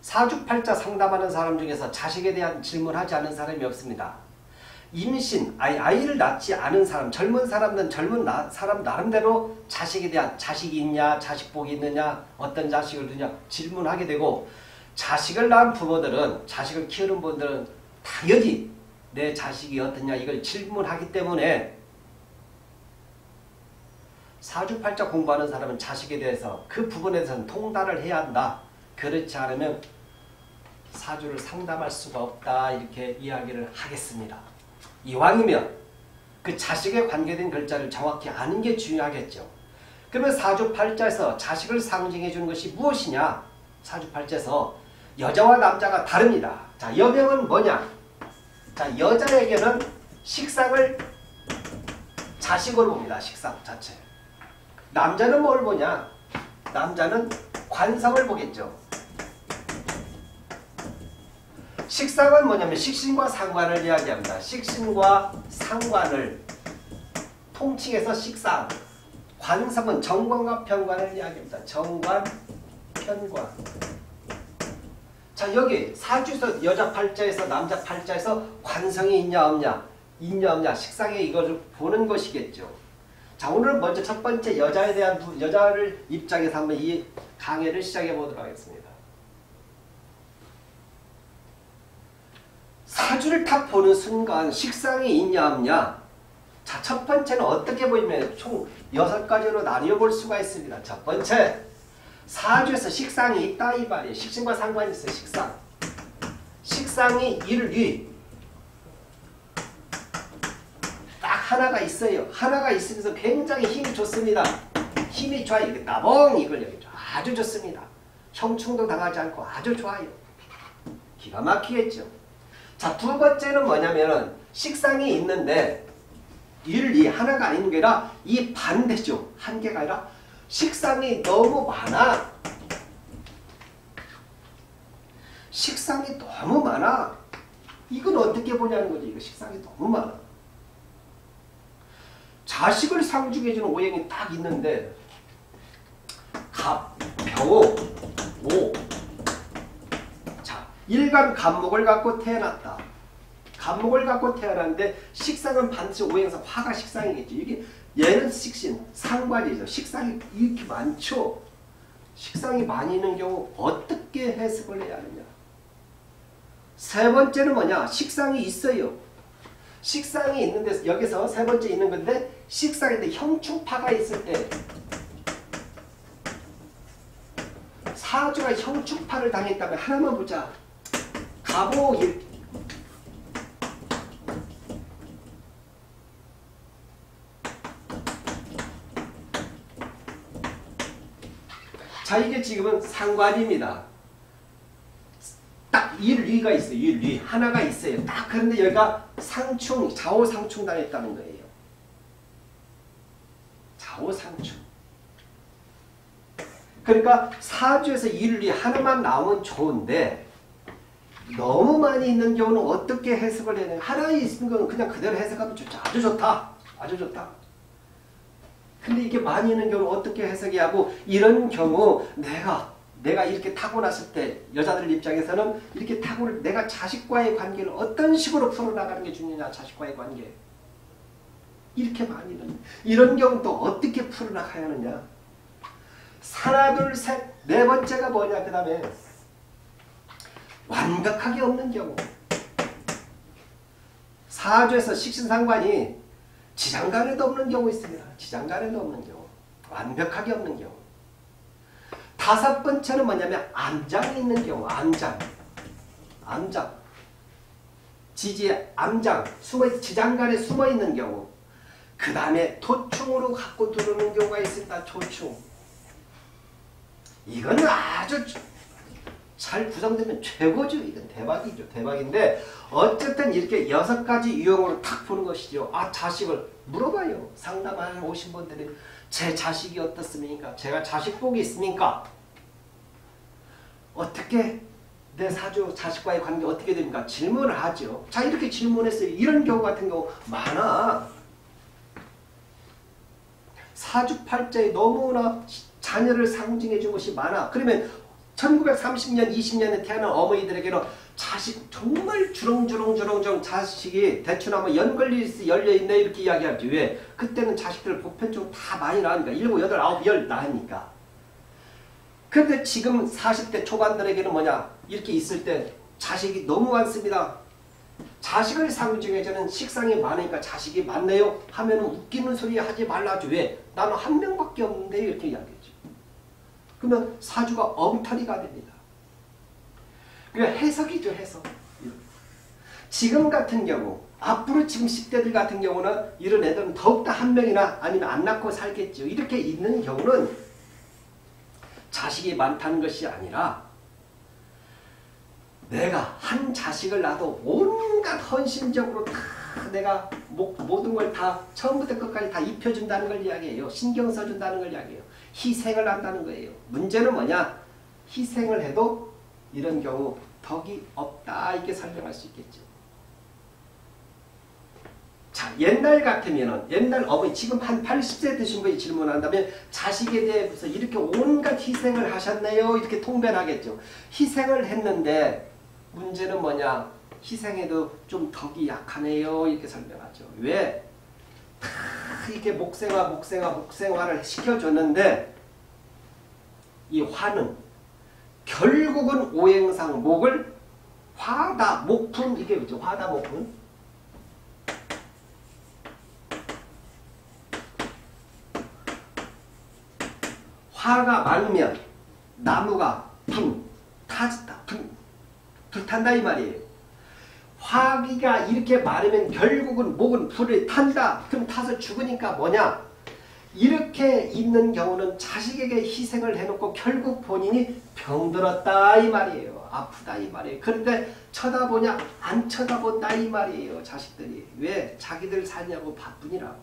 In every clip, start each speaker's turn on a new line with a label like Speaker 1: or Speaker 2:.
Speaker 1: 사주팔자 상담하는 사람 중에서 자식에 대한 질문하지 않은 사람이 없습니다. 임신, 아이를 낳지 않은 사람, 젊은 사람은 사람 나름대로 자식에 대한 자식이 있냐, 자식복이 있느냐, 어떤 자식을 두냐 질문하게 되고, 자식을 낳은 부모들은, 자식을 키우는 분들은 당연히 내 자식이 어떠냐 이걸 질문하기 때문에 사주팔자 공부하는 사람은 자식에 대해서 그 부분에 대해서는 통달을 해야 한다. 그렇지 않으면 사주를 상담할 수가 없다. 이렇게 이야기를 하겠습니다. 이왕이면 그 자식에 관계된 글자를 정확히 아는 게 중요하겠죠. 그러면 사주팔자에서 자식을 상징해 주는 것이 무엇이냐? 사주팔자에서 여자와 남자가 다릅니다. 자, 여명은 뭐냐? 자, 여자에게는 식상을 자식으로 봅니다. 식상 자체. 남자는 뭘 보냐? 남자는 관성을 보겠죠. 식상은 뭐냐면 식신과 상관을 이야기합니다. 식신과 상관을 통칭해서 식상. 관성은 정관과 편관을 이야기합니다. 정관, 편관. 자, 여기 사주에서 여자 팔자에서 남자 팔자에서 관성이 있냐 없냐 식상에 이것을 보는 것이겠죠. 자, 오늘 먼저 첫 번째 여자에 대한 여자를 입장에서 한번 이 강의를 시작해 보도록 하겠습니다. 사주를 딱 보는 순간 식상이 있냐 없냐. 자, 첫 번째는 어떻게 보이면 총 6가지로 나뉘어 볼 수가 있습니다. 첫 번째, 사주에서 식상이 있다 이 말이에요. 식신과 상관이 있어요. 식상. 식상이 일위. 딱 하나가 있어요. 하나가 있으면서 굉장히 힘이 좋습니다. 힘이 좋아요. 이게 나봉 이걸 여기죠. 아주 좋습니다. 형충도 당하지 않고 아주 좋아요. 기가 막히겠죠. 자, 두 번째는 뭐냐면은 식상이 있는데 일이 하나가 아닌 게 아니라 이 반대죠. 한 개가 아니라 식상이 너무 많아. 식상이 너무 많아. 이건 어떻게 보냐는 거지. 이거 식상이 너무 많아. 자식을 상징해주는 오행이 딱 있는데 갑, 병호, 모. 자, 일간 갑목을 갖고 태어났다. 갑목을 갖고 태어났는데 식상은 반드시 오행상 화가 식상이겠죠. 이게 얘는 식신, 상관이죠. 식상이 이렇게 많죠. 식상이 많이 있는 경우 어떻게 해석을 해야 하느냐. 세 번째는 뭐냐. 식상이 있어요. 식상이 있는데 여기서 세 번째 있는 건데 식상인데 형충파가 있을 때 사주가 형충파를 당했다면 하나만 보자. 갑오 자, 이게 지금은 상관입니다. 딱 일위가 있어요. 일위 하나가 있어요. 딱 그런데 여기가 상충, 좌우상충 당했다는 거예요. 좌우상충. 그러니까 사주에서 일위 하나만 나오면 좋은데 너무 많이 있는 경우는 어떻게 해석을 해야 되냐. 하나 있는 건 그냥 그대로 해석하면 좋죠. 아주 좋다. 아주 좋다. 근데 이게 많이 있는 경우는 어떻게 해석해야 하고, 이런 경우 내가 이렇게 타고났을 때 여자들 입장에서는 이렇게 내가 자식과의 관계를 어떤 식으로 풀어나가는 게 중요하냐. 자식과의 관계. 이렇게 많이 있는 이런 경우 또 어떻게 풀어나가야 하느냐. 하나 둘 셋 네 번째가 뭐냐. 그 다음에 완벽하게 없는 경우. 사주에서 식신상관이 지장간에도 없는 경우 있습니다. 지장간에도 없는 경우. 완벽하게 없는 경우. 다섯 번째는 뭐냐면 암장이 있는 경우. 암장. 지지의 암장. 지장간에 숨어있는 경우. 그 다음에 토충으로 갖고 들어오는 경우가 있습니다. 토충. 이거는 아주 잘 구성되면 최고죠. 이건 대박이죠. 대박인데 어쨌든 이렇게 6가지 유형으로 탁 보는 것이죠. 아, 자식을 물어봐요. 상담하러 오신 분들이 제 자식이 어떻습니까? 제가 자식복이 있습니까? 어떻게 내 사주 자식과의 관계 어떻게 됩니까? 질문을 하죠. 자, 이렇게 질문했어요. 이런 경우 같은 경우 많아. 사주팔자에 너무나 자녀를 상징해 준 것이 많아. 그러면 1930년, 20년에 태어난 어머니들에게는 자식 정말 주렁주렁 자식이 대추나무 연걸리스 열려있네 이렇게 이야기하지. 왜? 그때는 자식들 보편적으로 다 많이 낳으니까 7, 8, 9, 10 낳으니까. 그런데 지금 40대 초반들에게는 뭐냐? 이렇게 있을 때 자식이 너무 많습니다. 자식을 상징해주는 식상이 많으니까 자식이 많네요 하면 웃기는 소리 하지 말라죠. 왜? 나는 한 명밖에 없는데 이렇게 이야기하죠. 그러면 사주가 엉터리가 됩니다. 그러니까 해석이죠. 해석. 지금 같은 경우 앞으로 지금 10대들 같은 경우는 이런 애들은 더욱더 한 명이나 아니면 안 낳고 살겠죠. 이렇게 있는 경우는 자식이 많다는 것이 아니라 내가 한 자식을 낳아도 온갖 헌신적으로 다 내가 모든 걸 다 처음부터 끝까지 다 입혀준다는 걸 이야기해요. 신경 써준다는 걸 이야기해요. 희생을 한다는 거예요. 문제는 뭐냐? 희생을 해도 이런 경우 덕이 없다 이렇게 설명할 수 있겠죠. 자, 옛날 같으면은 옛날 어머니 지금 한 80세 드신 분이 질문한다면 자식에 대해서 이렇게 온갖 희생을 하셨네요 이렇게 통변하겠죠. 희생을 했는데 문제는 뭐냐? 희생해도 좀 덕이 약하네요 이렇게 설명하죠. 왜? 다 이렇게 목생화를 시켜줬는데 이 화는 결국은 오행상 목을 화다 목품 이게 뭐죠? 화다 목품 화가 많으면 나무가 불탄다 이 말이에요. 화기가 이렇게 많으면 결국은 목은 불을 탄다. 그럼 타서 죽으니까 뭐냐? 이렇게 있는 경우는 자식에게 희생을 해놓고 결국 본인이 병들었다 이 말이에요. 아프다 이 말이에요. 그런데 쳐다보냐? 안 쳐다본다 이 말이에요. 자식들이. 왜? 자기들 살냐고 바쁘니라고.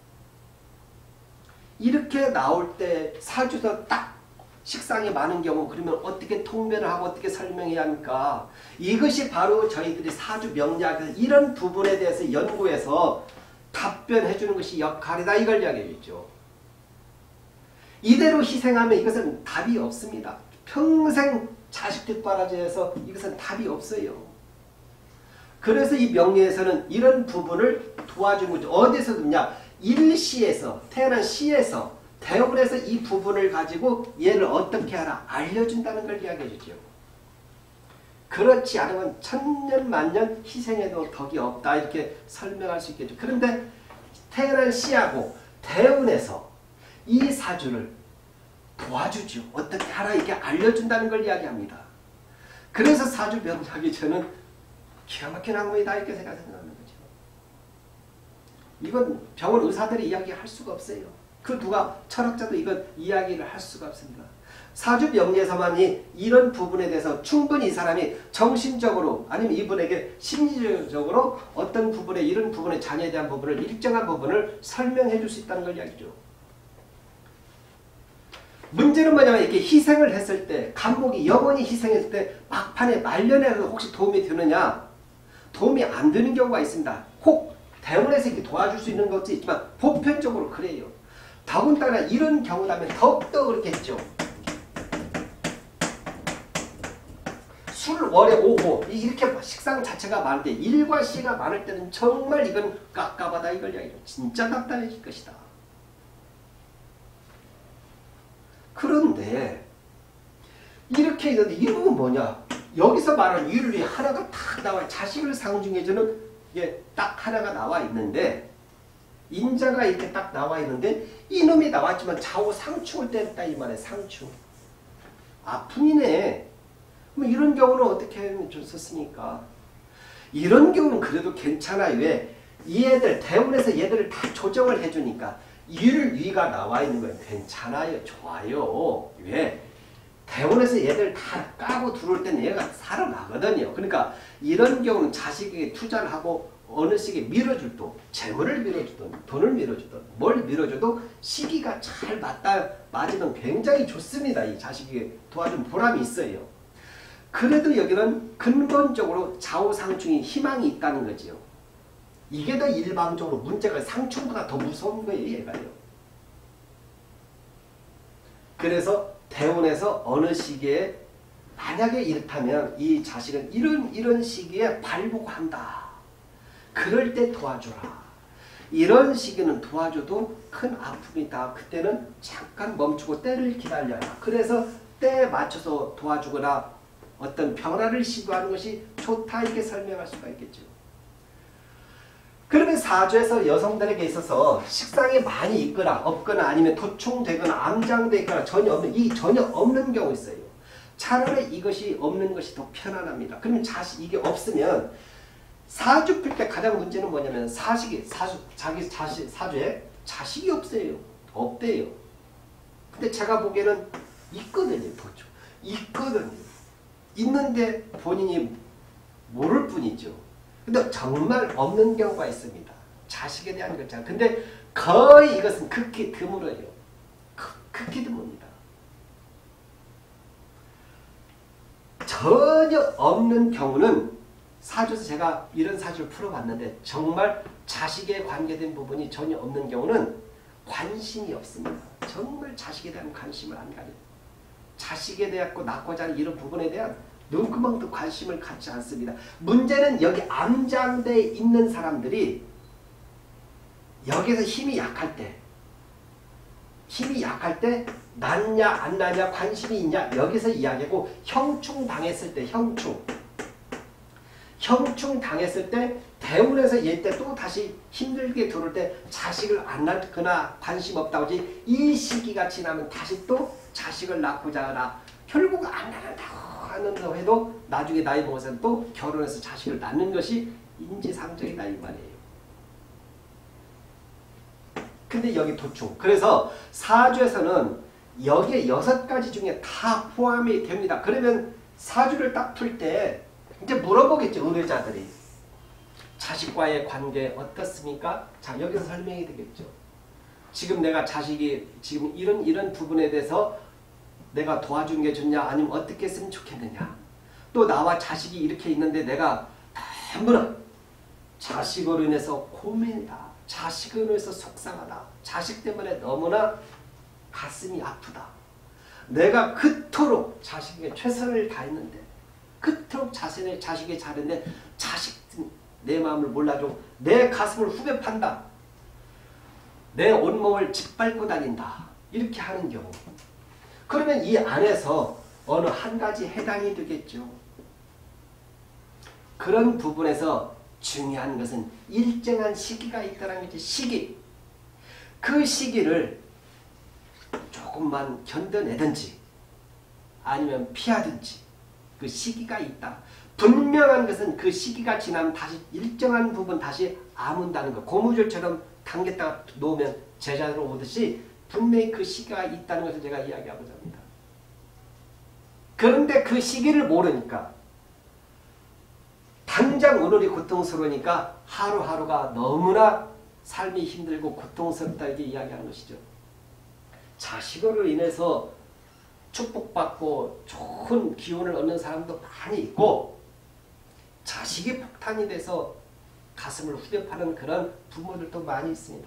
Speaker 1: 이렇게 나올 때 사주에서 딱 식상이 많은 경우 그러면 어떻게 통변을 하고 어떻게 설명해야 합니까? 이것이 바로 저희들이 사주 명리학에서 이런 부분에 대해서 연구해서 답변해 주는 것이 역할이다 이걸 이야기해 주죠. 이대로 희생하면 이것은 답이 없습니다. 평생 자식 뒷바라지해서 이것은 답이 없어요. 그래서 이 명리에서는 이런 부분을 도와주는 거죠. 어디서 듣냐? 일시에서 태어난 시에서 대원에서 이 부분을 가지고 얘를 어떻게 하라 알려준다는 걸 이야기해 주죠. 그렇지 않으면 천년 만년 희생해도 덕이 없다 이렇게 설명할 수 있겠죠. 그런데 태어난 시하고 대운에서 이 사주를 도와주죠. 어떻게 하라 이렇게 알려준다는 걸 이야기합니다. 그래서 사주 명리학이 저는 기가 막힌 학문이다 이렇게 생각하는 거죠. 이건 병원 의사들이 이야기할 수가 없어요. 그 누가 철학자도 이건 이야기를 할 수가 없습니다. 사주 명리에서만이 이런 부분에 대해서 충분히 이 사람이 정신적으로 아니면 이분에게 심리적으로 어떤 부분에 이런 부분의 자녀에 대한 부분을 일정한 부분을 설명해 줄 수 있다는 걸 이야기죠. 문제는 뭐냐면 이렇게 희생을 했을 때 간목이 영원히 희생했을 때 막판에 말년에도 혹시 도움이 되느냐? 도움이 안 되는 경우가 있습니다. 혹 대원에서 이렇게 도와줄 수 있는 것도 있지만 보편적으로 그래요. 더군다나 이런 경우라면 더욱더 그렇겠죠. 술 월에 오고 이렇게 식상 자체가 많은데 일과 시가 많을 때는 정말 이건 깝깝하다 이걸 이야기해요. 진짜 답답해질 것이다. 그런데 이렇게 있는데 이름은 뭐냐? 여기서 말하는 윤리 하나가 딱 나와요. 자식을 상징해주는 게 딱 하나가 나와 있는데 인자가 이렇게 딱 나와 있는데 이놈이 나왔지만 좌우 상충을 뗐다 이 말이에요. 상충. 아픔이네. 뭐 이런 경우는 어떻게 하면 좋습니까? 이런 경우는 그래도 괜찮아요. 왜? 이 애들 대운에서 얘들을 다 조정을 해주니까 위가 나와 있는 거예요. 괜찮아요. 좋아요. 왜? 대원에서 얘들 다 까고 들어올 때는 얘가 살아나거든요. 그러니까 이런 경우는 자식에게 투자를 하고 어느 시기에 밀어줄 또 재물을 밀어주든 돈을 밀어주든 뭘 밀어줘도 시기가 잘 맞으면 굉장히 좋습니다. 이 자식에게 도와준 보람이 있어요. 그래도 여기는 근본적으로 좌우상충이 희망이 있다는 거지요. 이게 더 일방적으로 문제가 상충보다 더 무서운 거예요. 얘가요. 그래서 대운에서 어느 시기에 만약에 이렇다면 이 자식은 이런 시기에 발부가 한다. 그럴 때 도와줘라. 이런 시기는 도와줘도 큰 아픔이 있다. 그때는 잠깐 멈추고 때를 기다려라. 그래서 때에 맞춰서 도와주거나 어떤 변화를 시도하는 것이 좋다. 이렇게 설명할 수가 있겠죠. 그러면 사주에서 여성들에게 있어서 식상이 많이 있거나 없거나 아니면 도충되거나 암장돼 있거나 전혀 없는 경우 있어요. 차라리 이것이 없는 것이 더 편안합니다. 그러면 이게 없으면 사주 풀 때 가장 문제는 뭐냐면 자기 사주에 자식이 없어요. 없대요. 근데 제가 보기에는 있거든요. 도충. 있거든요. 있는데 본인이 모를 뿐이죠. 근데 정말 없는 경우가 있습니다. 자식에 대한 것잖아요. 근데 거의 이것은 극히 드물어요. 극히 드뭅니다. 전혀 없는 경우는 사주에서 제가 이런 사주를 풀어봤는데 정말 자식에 관계된 부분이 전혀 없는 경우는 관심이 없습니다. 정말 자식에 대한 관심을 안 가져요. 자식에 대하고 낳고자 하는 이런 부분에 대한 눈구멍도 관심을 갖지 않습니다. 문제는 여기 암장대에 있는 사람들이 여기서 힘이 약할 때 낳냐 안 낳냐 관심이 있냐 여기서 이야기하고 형충 당했을 때 형충 당했을 때 대운에서 얘 때 또 다시 힘들게 들어올 때 자식을 안 낳거나 관심 없다고 하지 이 시기가 지나면 다시 또 자식을 낳고자 하나 결국 안 낳는다고 하는다고 해도 나중에 나이 먹어서 또 결혼해서 자식을 낳는 것이 인지상정이다 이 말이에요. 근데 여기 도충. 그래서 사주에서는 여기에 6가지 중에 다 포함이 됩니다. 그러면 사주를 딱 풀 때 이제 물어보겠죠. 의뢰자들이. 자식과의 관계 어떻습니까? 자, 여기서 설명이 되겠죠. 지금 내가 자식이 지금 이런 부분에 대해서 내가 도와주는 게 좋냐 아니면 어떻게 했으면 좋겠느냐. 또 나와 자식이 이렇게 있는데 내가 너무나 자식으로 인해서 고민이다. 자식으로 인해서 속상하다. 자식 때문에 너무나 가슴이 아프다. 내가 그토록 자식에게 최선을 다했는데 그토록 자식이 잘했는데 자식 내 마음을 몰라줘. 내 가슴을 후벼 판다. 내 온몸을 짓밟고 다닌다. 이렇게 하는 경우. 그러면 이 안에서 어느 한 가지 해당이 되겠죠. 그런 부분에서 중요한 것은 일정한 시기가 있다는 거지. 시기. 그 시기를 조금만 견뎌내든지 아니면 피하든지 그 시기가 있다. 분명한 것은 그 시기가 지나면 다시 일정한 부분 다시 아문다는 것. 고무줄처럼 당겼다가 놓으면 제자리로 오듯이 분명히 그 시기가 있다는 것을 제가 이야기하고자 합니다. 그런데 그 시기를 모르니까 당장 오늘이 고통스러우니까 하루하루가 너무나 삶이 힘들고 고통스럽다 이렇게 이야기하는 것이죠. 자식으로 인해서 축복받고 좋은 기운을 얻는 사람도 많이 있고 자식이 폭탄이 돼서 가슴을 후벼 파는 그런 부모들도 많이 있습니다.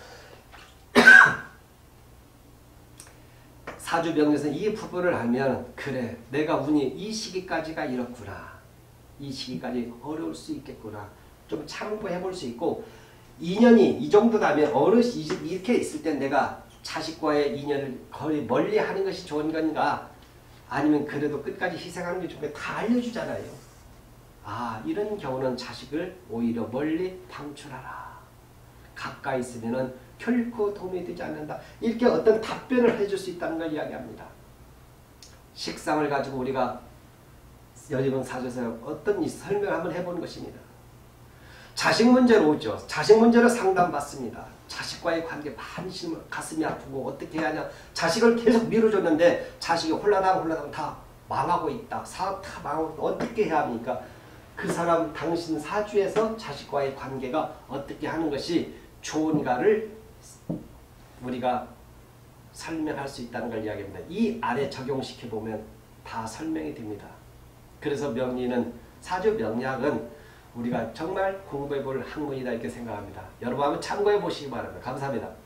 Speaker 1: 사주명리에서는 이 부분을 알면 그래 내가 운이 이 시기까지가 이렇구나. 이 시기까지 어려울 수 있겠구나. 좀 참고해 볼 수 있고 인연이 이 정도라면 어느 이렇게 있을 때 내가 자식과의 인연을 거의 멀리 하는 것이 좋은 건가 아니면 그래도 끝까지 희생하는 게 좋은가 다 알려주잖아요. 아 이런 경우는 자식을 오히려 멀리 방출하라. 가까이 있으면 결코 도움이 되지 않는다. 이렇게 어떤 답변을 해줄 수 있다는 걸 이야기합니다. 식상을 가지고 우리가 여지분 사주에서 어떤 설명을 한번 해보는 것입니다. 자식 문제로 오죠. 자식 문제로 상담받습니다. 자식과의 관계 많이 심으면 가슴이 아프고 어떻게 해야 하냐. 자식을 계속 밀어줬는데 자식이 홀라당 다 망하고 있다. 사업 다 망하고 있다. 어떻게 해야 합니까? 그 사람 당신 사주에서 자식과의 관계가 어떻게 하는 것이 좋은가를 우리가 설명할 수 있다는 걸 이야기합니다. 이 아래 적용시켜보면 다 설명이 됩니다. 그래서 명리는 사주 명리학은 우리가 정말 공부해 볼 학문이다 이렇게 생각합니다. 여러분 한번 참고해 보시기 바랍니다. 감사합니다.